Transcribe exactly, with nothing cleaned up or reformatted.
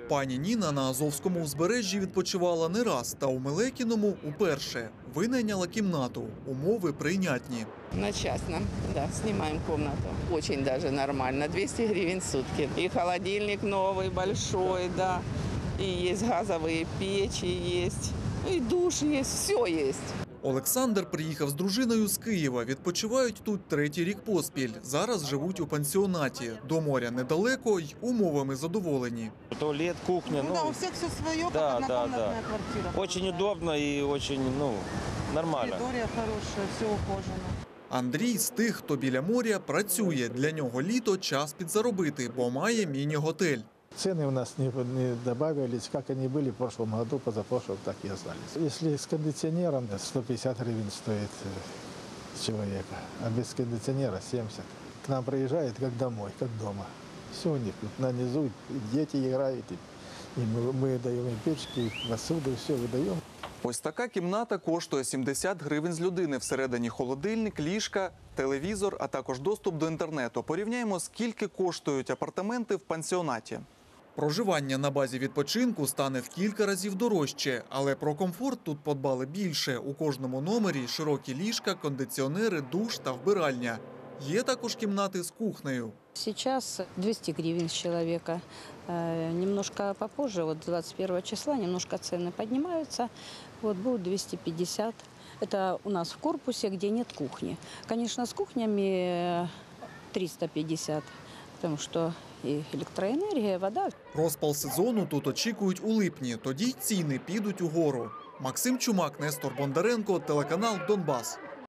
Пані Ніна на Азовському узбережжі відпочивала не раз, та у Мелекіному – уперше. Винайняла кімнату. Умови прийнятні. На частном, да, снимаем комнату. Очень даже нормально, двести гривен в сутки. И холодильник новый, большой, да, и есть газовые печи, есть, и душ есть, все есть. Олександр приїхав з дружиною з Києва. Відпочивають тут третій рік поспіль. Зараз живуть у пансіонаті. До моря недалеко й умовами задоволені. Туалет, кухня. Ну, ну да, у всех все свое, как да, однокомнатная да, да. квартира. Очень удобно и очень, ну, нормально. Территория хорошая, все ухожено. Андрій з тих, хто біля моря працює. Для нього літо – час підзаробити, бо має міні-готель. Цены у нас не, не добавились, как они были в прошлом году, позапрошлом, так и остались. Если с кондиционером, сто пятьдесят гривен стоит с человека, а без кондиционера семьдесят. К нам приезжают как домой, как дома. Все у них тут на низу, дети играют, и мы, мы даем им печки, посуду, все выдаем. Ось така кімната коштує сімдесят гривень з людини. Всередині холодильник, ліжка, телевізор, а також доступ до інтернету. Порівняємо, скільки коштують апартаменти в пансіонаті. Проживання на базі відпочинку стане в кілька разів дорожче, але про комфорт тут подбали більше. У кожному номері широкі ліжка, кондиціонери, душ та вбиральня. Є також кімнати з кухнею. Сейчас двести гривен с человека. Э, Немножко попозже, вот двадцать первого числа, немножко цены поднимаются. Вот будут двести пятьдесят. Это у нас в корпусе, где нет кухни. Конечно, с кухнями триста пятьдесят, потому что и электроэнергия, вода. Розпал сезону тут очікують у липні. Тоді й ціни підуть угору. Максим Чумак, Нестор Бондаренко, телеканал «Донбас».